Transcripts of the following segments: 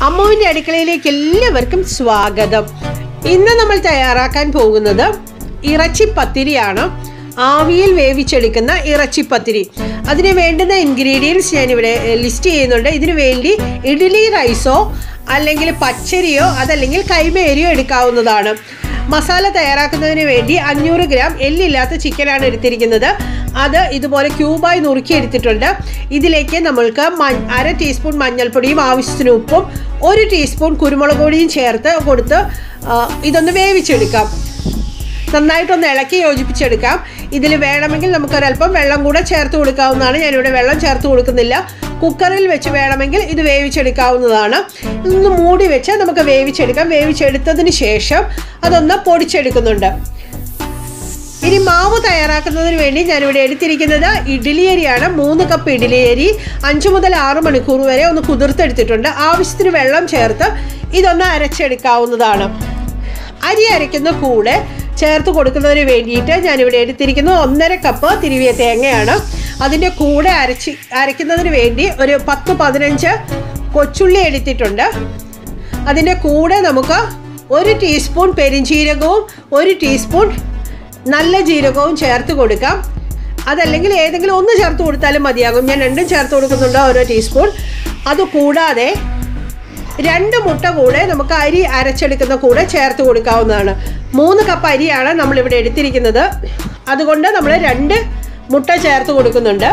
അമ്മുവിൻ്റെ അടുക്കളയിലേക്ക് എല്ലാവർക്കും സ്വാഗതം. ഇന്ന് നമ്മൾ തയ്യാറാക്കാൻ പോകുന്നത് ഇറച്ചിപ്പത്തിരിയാണ്. ആവിയിൽ വേവിച്ചെടുക്കുന്ന ഇറച്ചിപ്പത്തിരി. അതിന് വേണ്ടുന്ന ഇൻഗ്രീഡിയൻസ് ഞാനിവിടെ ലിസ്റ്റ് ചെയ്യുന്നുണ്ട്. ഇതിനു വേണ്ടി ഇഡ്ലി റൈസോ അല്ലെങ്കിൽ പച്ചരിയോ അതല്ലെങ്കിൽ കൈമയരിയോ എടുക്കാവുന്നതാണ്. മസാല തയ്യാറാക്കുന്നതിന് വേണ്ടി 500 ഗ്രാം എല്ലില്ലാത്ത ചിക്കനാണ് എടുത്തിരിക്കുന്നത്. അത് ഇതുപോലെ ക്യൂബായി നുറുക്കി എടുത്തിട്ടുണ്ട്. ഇതിലേക്ക് നമ്മൾക്ക് 1/2 ടീസ്പൂൺ മഞ്ഞൾപ്പൊടിയും ആവശ്യത്തിന് ഉപ്പും 1 ടീസ്പൂൺ കുരുമുളക് പൊടിയും ചേർത്ത് കൊടുത്ത് ഇതൊന്ന് വേവിച്ചെടുക്കാം. നന്നായിട്ടൊന്ന് ഇളക്കി യോജിപ്പിച്ചെടുക്കാം. ഇതിൽ വേണമെങ്കിൽ നമുക്കൊരൽപ്പം വെള്ളം കൂടെ ചേർത്ത് കൊടുക്കാവുന്നതാണ്. ഞാനിവിടെ വെള്ളം ചേർത്ത് കൊടുക്കുന്നില്ല. കുക്കറിൽ വെച്ച് വേണമെങ്കിൽ ഇത് വേവിച്ചെടുക്കാവുന്നതാണ്. ഇതൊന്ന് മൂടി വെച്ച് നമുക്ക് വേവിച്ചെടുക്കാം. വേവിച്ചെടുത്തതിന് ശേഷം അതൊന്ന് പൊടിച്ചെടുക്കുന്നുണ്ട്. ഇനി മാവ് തയ്യാറാക്കുന്നതിന് വേണ്ടി ഞാനിവിടെ എടുത്തിരിക്കുന്നത് ഇഡ്ഡലി അരിയാണ്. 3 കപ്പ് ഇഡ്ഡലി അരി 5 മുതൽ 6 മണിക്കൂർ വരെ ഒന്ന് കുതിർത്തെടുത്തിട്ടുണ്ട്. ആവശ്യത്തിന് വെള്ളം ചേർത്ത് ഇതൊന്ന് അരച്ചെടുക്കാവുന്നതാണ്. അരി അരയ്ക്കുന്ന കൂടെ ചേർത്ത് കൊടുക്കുന്നതിന് വേണ്ടിയിട്ട് ഞാനിവിടെ എടുത്തിരിക്കുന്നത് 1.5 കപ്പ് തിരുവിയ തേങ്ങയാണ്. അതിൻ്റെ കൂടെ അരയ്ക്കുന്നതിന് വേണ്ടി ഒരു 10-15 കൊച്ചുള്ളി എടുത്തിട്ടുണ്ട്. അതിൻ്റെ കൂടെ നമുക്ക് 1 ടീസ്പൂൺ പെരിഞ്ജീരകവും 1 ടീസ്പൂൺ നല്ല ജീരകവും ചേർത്ത് കൊടുക്കാം. അതല്ലെങ്കിൽ ഏതെങ്കിലും ഒന്ന് ചേർത്ത് കൊടുത്താലും മതിയാകും. ഞാൻ രണ്ടും ചേർത്ത് കൊടുക്കുന്നുണ്ട്, ഓരോ ടീസ്പൂൺ. അതുകൂടാതെ 2 മുട്ട കൂടെ നമുക്ക് അരി അരച്ചെടുക്കുന്ന കൂടെ ചേർത്ത് കൊടുക്കാവുന്നതാണ്. 3 കപ്പ് അരിയാണ് നമ്മളിവിടെ എടുത്തിരിക്കുന്നത്. അതുകൊണ്ട് നമ്മൾ 2 മുട്ട ചേർത്ത് കൊടുക്കുന്നുണ്ട്.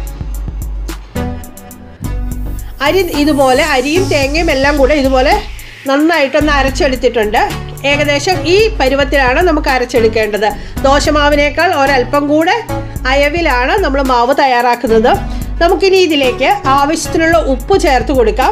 അരി ഇതുപോലെ അരിയും തേങ്ങയും എല്ലാം കൂടെ ഇതുപോലെ നന്നായിട്ടൊന്ന് അരച്ചെടുത്തിട്ടുണ്ട്. ഏകദേശം ഈ പരുവത്തിലാണ് നമുക്ക് അരച്ചെടുക്കേണ്ടത്. ദോശമാവിനേക്കാൾ ഒരല്പം കൂടെ അയവിലാണ് നമ്മൾ മാവ് തയ്യാറാക്കുന്നത്. നമുക്കിനി ഇതിലേക്ക് ആവശ്യത്തിനുള്ള ഉപ്പ് ചേർത്ത് കൊടുക്കാം.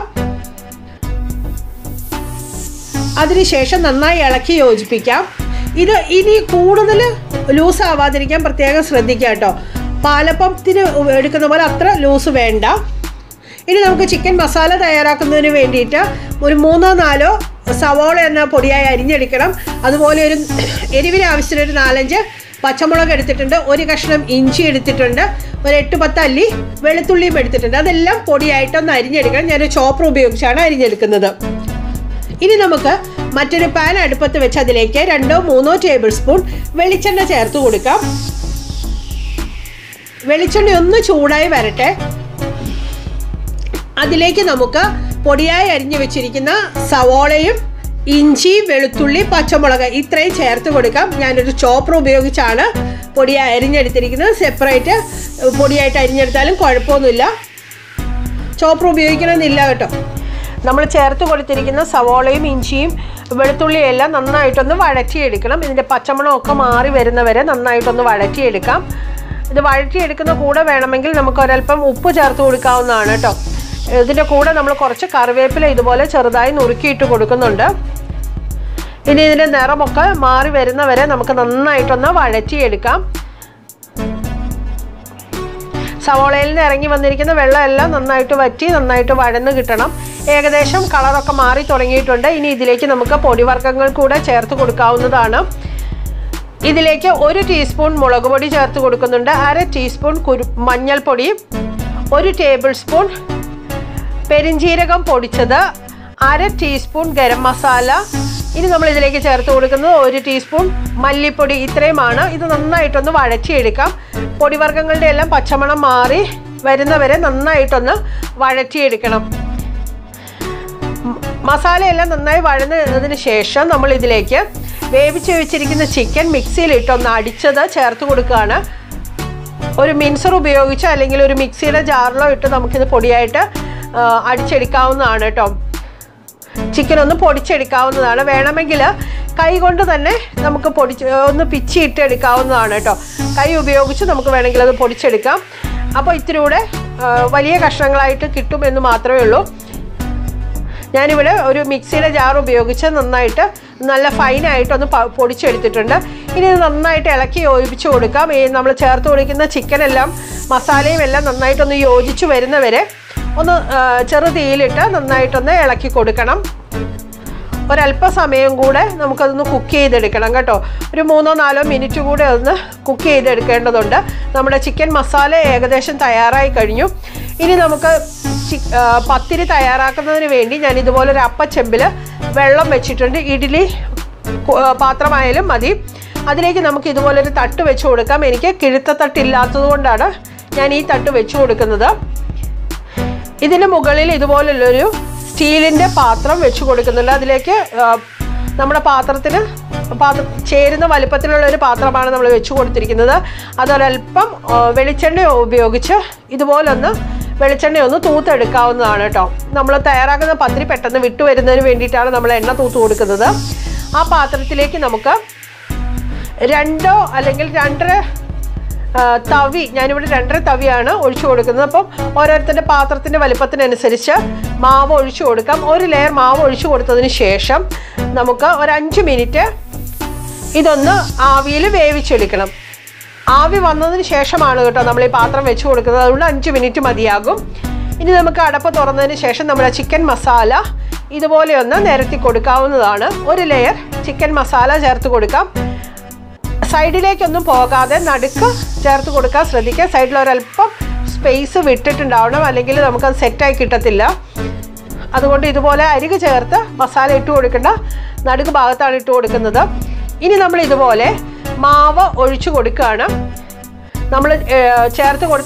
അതിനുശേഷം നന്നായി ഇളക്കി യോജിപ്പിക്കാം. ഇത് ഇനി കൂടുതൽ ലൂസ് ആവാതിരിക്കാൻ പ്രത്യേകം ശ്രദ്ധിക്കുക കേട്ടോ. പാലപ്പത്തിന് എടുക്കുന്ന പോലെ അത്ര ലൂസ് വേണ്ട. ഇനി നമുക്ക് ചിക്കൻ മസാല തയ്യാറാക്കുന്നതിന് വേണ്ടിയിട്ട് ഒരു 3-4 സവോള എന്ന പൊടിയായി അരിഞ്ഞെടുക്കണം. അതുപോലെ ഒരു എരിവിന് ആവശ്യത്തിന് ഒരു 4-5 പച്ചമുളക് എടുത്തിട്ടുണ്ട്. 1 കഷ്ണം ഇഞ്ചി എടുത്തിട്ടുണ്ട്. ഒരു 8-10 അല്ലി വെളുത്തുള്ളിയും എടുത്തിട്ടുണ്ട്. അതെല്ലാം പൊടിയായിട്ടൊന്ന് അരിഞ്ഞെടുക്കണം. ഞാനൊരു ചോപ്പർ ഉപയോഗിച്ചാണ് അരിഞ്ഞെടുക്കുന്നത്. ഇനി നമുക്ക് മറ്റൊരു പാൻ അടുപ്പത്ത് വെച്ച് അതിലേക്ക് 2-3 ടേബിൾ സ്പൂൺ വെളിച്ചെണ്ണ ചേർത്ത് കൊടുക്കാം. വെളിച്ചെണ്ണ ഒന്ന് ചൂടായി വരട്ടെ. അതിലേക്ക് നമുക്ക് പൊടിയായി അരിഞ്ഞു വെച്ചിരിക്കുന്ന സവോളയും ഇഞ്ചി, വെളുത്തുള്ളി, പച്ചമുളക് ഇത്രയും ചേർത്ത് കൊടുക്കാം. ഞാനൊരു ചോപ്പർ ഉപയോഗിച്ചാണ് പൊടിയായി അരിഞ്ഞെടുത്തിരിക്കുന്നത്. സെപ്പറേറ്റ് പൊടിയായിട്ട് അരിഞ്ഞെടുത്താലും കുഴപ്പമൊന്നുമില്ല. ചോപ്പർ ഉപയോഗിക്കണമെന്നില്ല കേട്ടോ. നമ്മൾ ചേർത്ത് കൊടുത്തിരിക്കുന്ന സവോളയും ഇഞ്ചിയും വെളുത്തുള്ളിയും എല്ലാം നന്നായിട്ടൊന്ന് വഴറ്റിയെടുക്കണം. ഇതിൻ്റെ പച്ചമണമൊക്കെ മാറി വരുന്നവരെ നന്നായിട്ടൊന്ന് വഴറ്റിയെടുക്കാം. ഇത് വഴറ്റിയെടുക്കുന്ന കൂടെ വേണമെങ്കിൽ നമുക്ക് ഒരല്പം ഉപ്പ് ചേർത്ത് കൊടുക്കാവുന്നതാണ് കേട്ടോ. ഇതിൻ്റെ കൂടെ നമ്മൾ കുറച്ച് കറിവേപ്പില ഇതുപോലെ ചെറുതായി നുറുക്കിയിട്ട് കൊടുക്കുന്നുണ്ട്. ഇനി ഇതിൻ്റെ നിറമൊക്കെ മാറി വരുന്നവരെ നമുക്ക് നന്നായിട്ടൊന്ന് വഴറ്റിയെടുക്കാം. സവോളയിൽ നിന്ന് ഇറങ്ങി വന്നിരിക്കുന്ന വെള്ളമെല്ലാം നന്നായിട്ട് വറ്റി നന്നായിട്ട് വഴന്ന് കിട്ടണം. ഏകദേശം കളറൊക്കെ മാറി തുടങ്ങിയിട്ടുണ്ട്. ഇനി ഇതിലേക്ക് നമുക്ക് പൊടിവർഗ്ഗങ്ങൾ കൂടെ ചേർത്ത് കൊടുക്കാവുന്നതാണ്. ഇതിലേക്ക് 1 ടീസ്പൂൺ മുളക് പൊടി ചേർത്ത് കൊടുക്കുന്നുണ്ട്. 1/2 ടീസ്പൂൺ മഞ്ഞൾപ്പൊടി, 1 ടേബിൾ സ്പൂൺ പെരിഞ്ജീരകം പൊടിച്ചത്, 1/2 ടീസ്പൂൺ ഗരം മസാല. ഇനി നമ്മൾ ഇതിലേക്ക് ചേർത്ത് കൊടുക്കുന്നത് 1 ടീസ്പൂൺ മല്ലിപ്പൊടി. ഇത്രയുമാണ്. ഇത് നന്നായിട്ടൊന്ന് വഴറ്റിയെടുക്കാം. പൊടിവർഗ്ഗങ്ങളുടെ എല്ലാം പച്ചമണം മാറി വരുന്നവരെ നന്നായിട്ടൊന്ന് വഴറ്റിയെടുക്കണം. മസാലയെല്ലാം നന്നായി വഴന്നതിന് ശേഷം നമ്മൾ ഇതിലേക്ക് വേവിച്ച് വെച്ചിരിക്കുന്ന ചിക്കൻ മിക്സിയിലിട്ടൊന്ന് അടിച്ചത് ചേർത്ത് കൊടുക്കുകയാണ്. ഒരു മിൻസർ ഉപയോഗിച്ച് അല്ലെങ്കിൽ ഒരു മിക്സിയുടെ ജാറിലോ ഇട്ട് നമുക്കിത് പൊടിയായിട്ട് അടിച്ചെടുക്കാവുന്നതാണ് കേട്ടോ. ചിക്കൻ ഒന്ന് പൊടിച്ചെടുക്കാവുന്നതാണ്. വേണമെങ്കിൽ കൈ കൊണ്ട് തന്നെ നമുക്ക് ഒന്ന് പിച്ചിയിട്ട് എടുക്കാവുന്നതാണ് കേട്ടോ. കൈ ഉപയോഗിച്ച് നമുക്ക് വേണമെങ്കിൽ അത് പൊടിച്ചെടുക്കാം. അപ്പോൾ ഇത്തിരി കൂടെ വലിയ കഷ്ണങ്ങളായിട്ട് കിട്ടുമെന്ന് മാത്രമേ ഉള്ളൂ. ഞാനിവിടെ ഒരു മിക്സിയുടെ ജാർ ഉപയോഗിച്ച് നന്നായിട്ട് നല്ല ഫൈനായിട്ടൊന്ന് പൊടിച്ചെടുത്തിട്ടുണ്ട്. ഇനി ഇത് നന്നായിട്ട് ഇളക്കി യോജിപ്പിച്ച് കൊടുക്കാം. നമ്മൾ ചേർത്ത് കൊടുക്കുന്ന ചിക്കനെല്ലാം മസാലയും എല്ലാം നന്നായിട്ടൊന്ന് യോജിച്ച് വരുന്നവരെ ഒന്ന് ചെറു തീയിലിട്ട് നന്നായിട്ടൊന്ന് ഇളക്കി കൊടുക്കണം. ഒരല്പസമയം കൂടെ നമുക്കതൊന്ന് കുക്ക് ചെയ്തെടുക്കണം കേട്ടോ. ഒരു 3-4 മിനിറ്റ് കൂടെ ഒന്ന് കുക്ക് ചെയ്തെടുക്കേണ്ടതുണ്ട്. നമ്മുടെ ചിക്കൻ മസാല ഏകദേശം തയ്യാറായി കഴിഞ്ഞു. ഇനി നമുക്ക് പത്തിരി തയ്യാറാക്കുന്നതിന് വേണ്ടി ഞാൻ ഇതുപോലൊരു അപ്പച്ചെമ്പിൽ വെള്ളം വെച്ചിട്ടുണ്ട്. ഇഡ്ഡലി പാത്രമായാലും മതി. അതിലേക്ക് നമുക്ക് ഇതുപോലൊരു തട്ട് വെച്ച് കൊടുക്കാം. എനിക്ക് കിഴുത്തത്തട്ടില്ലാത്തത് കൊണ്ടാണ് ഞാൻ ഈ തട്ട് വെച്ച് കൊടുക്കുന്നത്. ഇതിന് മുകളിൽ ഇതുപോലുള്ളൊരു സ്റ്റീലിൻ്റെ പാത്രം വെച്ച് കൊടുക്കുന്നുണ്ട്. അതിലേക്ക് നമ്മുടെ പാത്രത്തിന് ചേരുന്ന വലിപ്പത്തിലുള്ളൊരു പാത്രമാണ് നമ്മൾ വെച്ച് കൊടുത്തിരിക്കുന്നത്. അതൊരൽപ്പം വെളിച്ചെണ്ണ ഉപയോഗിച്ച് ഇതുപോലൊന്ന് വെളിച്ചെണ്ണയൊന്ന് തൂത്തെടുക്കാവുന്നതാണ് കേട്ടോ. നമ്മൾ തയ്യാറാക്കുന്ന പത്തിരി പെട്ടെന്ന് വിട്ടുവരുന്നതിന് വേണ്ടിയിട്ടാണ് നമ്മൾ എണ്ണ തൂത്ത് കൊടുക്കുന്നത്. ആ പാത്രത്തിലേക്ക് നമുക്ക് 2 അല്ലെങ്കിൽ 2.5 തവി, ഞാനിവിടെ 2.5 തവിയാണ് ഒഴിച്ചു കൊടുക്കുന്നത്. അപ്പം ഓരോരുത്തരുടെ പാത്രത്തിൻ്റെ വലിപ്പത്തിനനുസരിച്ച് മാവ് ഒഴിച്ചു കൊടുക്കാം. ഒരു ലെയർ മാവ് ഒഴിച്ചു കൊടുത്തതിന് ശേഷം നമുക്ക് ഒരു 5 മിനിറ്റ് ഇതൊന്ന് ആവിയിൽ വേവിച്ചെടുക്കണം. ആവി വന്നതിന് ശേഷമാണ് കേട്ടോ നമ്മൾ ഈ പാത്രം വെച്ച് കൊടുക്കുന്നത്. അതുകൊണ്ട് 5 മിനിറ്റ് മതിയാകും. ഇനി നമുക്ക് അടപ്പ് തുറന്നതിന് ശേഷം നമ്മുടെ ചിക്കൻ മസാല ഇതുപോലെ ഒന്ന് നിരത്തി കൊടുക്കാവുന്നതാണ്. ഒരു ലെയർ ചിക്കൻ മസാല ചേർത്ത് കൊടുക്കാം. സൈഡിലേക്കൊന്നും പോകാതെ നടുക്ക് ചേർത്ത് കൊടുക്കാൻ ശ്രദ്ധിക്കുക. സൈഡിലൊരൽപ്പം സ്പേസ് വിട്ടിട്ടുണ്ടാവണം, അല്ലെങ്കിൽ നമുക്കത് സെറ്റായി കിട്ടത്തില്ല. അതുകൊണ്ട് ഇതുപോലെ അരികു ചേർത്ത് മസാല ഇട്ട് കൊടുക്കേണ്ട നടുക്ക് ഭാഗത്താണ് ഇട്ട് കൊടുക്കുന്നത്. ഇനി നമ്മൾ ഇതുപോലെ മാവ് ഒഴിച്ചു കൊടുക്കുകയാണ്. നമ്മൾ ചേർത്ത് കൊടുത്ത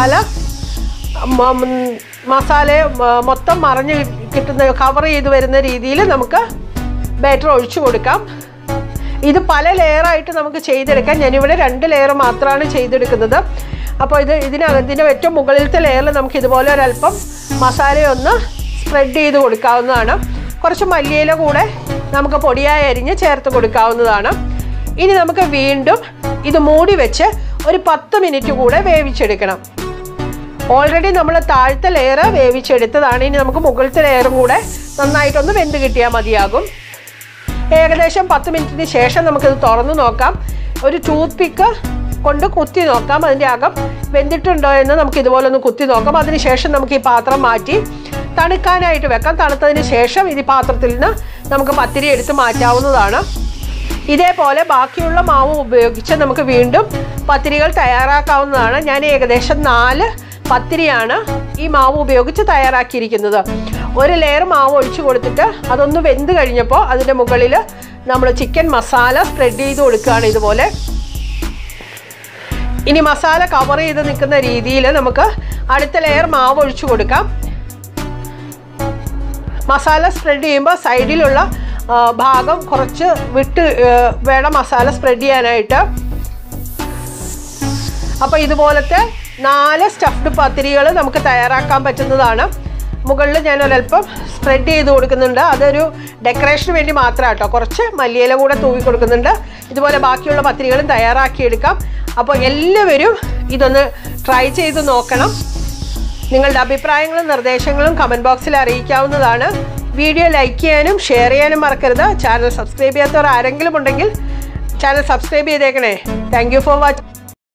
മസാലയെ മൊത്തം മറിഞ്ഞ് കിട്ടുന്ന കവർ ചെയ്ത് വരുന്ന രീതിയിൽ നമുക്ക് ബാറ്റർ ഒഴിച്ചു കൊടുക്കാം. ഇത് പല ലെയറായിട്ട് നമുക്ക് ചെയ്തെടുക്കാം. ഞാനിവിടെ 2 ലെയർ മാത്രമാണ് ചെയ്തെടുക്കുന്നത്. അപ്പോൾ ഇതിൻ്റെ ഏറ്റവും മുകളിലത്തെ ലെയറിൽ നമുക്ക് ഇതുപോലെ ഒരല്പം മസാലയൊന്ന് സ്പ്രെഡ് ചെയ്ത് കൊടുക്കാവുന്നതാണ്. കുറച്ച് മല്ലിയില കൂടെ നമുക്ക് പൊടിയായി അരിഞ്ഞ് ചേർത്ത് കൊടുക്കാവുന്നതാണ്. ഇനി നമുക്ക് വീണ്ടും ഇത് മൂടി വെച്ച് ഒരു 10 മിനിറ്റ് കൂടെ വേവിച്ചെടുക്കണം. ഓൾറെഡി നമ്മൾ താഴത്തെ ലെയർ വേവിച്ചെടുത്തതാണ്. ഇനി നമുക്ക് മുകളിലത്തെ ലെയറും കൂടെ നന്നായിട്ടൊന്ന് വെന്ത് കിട്ടിയാൽ മതിയാകും. ഏകദേശം 10 മിനിറ്റിന് ശേഷം നമുക്കിത് തുറന്ന് നോക്കാം. ഒരു ടൂത്ത് പിക്ക് കൊണ്ട് കുത്തി നോക്കാം. അതിൻ്റെ അകം വെന്തിട്ടുണ്ടോ എന്ന് നമുക്ക് ഇതുപോലെ ഒന്ന് കുത്തി നോക്കാം. അതിനുശേഷം നമുക്ക് ഈ പാത്രം മാറ്റി തണുക്കാനായിട്ട് വെക്കാം. തണുത്തതിന് ശേഷം ഈ പാത്രത്തിൽ നിന്ന് നമുക്ക് പത്തിരി എടുത്ത് മാറ്റാവുന്നതാണ്. ഇതേപോലെ ബാക്കിയുള്ള മാവ് ഉപയോഗിച്ച് നമുക്ക് വീണ്ടും പത്തിരികൾ തയ്യാറാക്കാവുന്നതാണ്. ഞാൻ ഏകദേശം 4 പത്തിരിയാണ് ഈ മാവ് ഉപയോഗിച്ച് തയ്യാറാക്കിയിരിക്കുന്നത്. ഒരു ലെയർ മാവ് ഒഴിച്ചു കൊടുത്തിട്ട് അതൊന്ന് വെന്ത് കഴിഞ്ഞപ്പോൾ അതിൻ്റെ മുകളിൽ നമ്മൾ ചിക്കൻ മസാല സ്പ്രെഡ് ചെയ്ത് കൊടുക്കുകയാണ് ഇതുപോലെ. ഇനി മസാല കവർ ചെയ്ത് നിൽക്കുന്ന രീതിയിൽ നമുക്ക് അടുത്ത ലെയർ മാവ് ഒഴിച്ചു കൊടുക്കാം. മസാല സ്പ്രെഡ് ചെയ്യുമ്പോൾ സൈഡിലുള്ള ഭാഗം കുറച്ച് വിട്ട് വേണം മസാല സ്പ്രെഡ് ചെയ്യാനായിട്ട്. അപ്പോൾ ഇതുപോലത്തെ 4 സ്റ്റഫ്ഡ് പത്തിരികൾ നമുക്ക് തയ്യാറാക്കാൻ പറ്റുന്നതാണ്. മുകളിൽ ഞാൻ ഒരല്പം സ്പ്രെഡ് ചെയ്ത് കൊടുക്കുന്നുണ്ട്. അതൊരു ഡെക്കറേഷന് വേണ്ടി മാത്രം കേട്ടോ. കുറച്ച് മല്ലിയില കൂടെ തൂവി കൊടുക്കുന്നുണ്ട്. ഇതുപോലെ ബാക്കിയുള്ള പത്തിരികളും തയ്യാറാക്കിയെടുക്കാം. അപ്പോൾ എല്ലാവരും ഇതൊന്ന് ട്രൈ ചെയ്ത് നോക്കണം. നിങ്ങളുടെ അഭിപ്രായങ്ങളും നിർദ്ദേശങ്ങളും കമൻറ്റ് ബോക്സിൽ അറിയിക്കാവുന്നതാണ്. വീഡിയോ ലൈക്ക് ചെയ്യാനും ഷെയർ ചെയ്യാനും മറക്കരുത്. ചാനൽ സബ്സ്ക്രൈബ് ചെയ്യാത്തവർ ആരെങ്കിലും ഉണ്ടെങ്കിൽ ചാനൽ സബ്സ്ക്രൈബ് ചെയ്തേക്കണേ. Thank you for watching.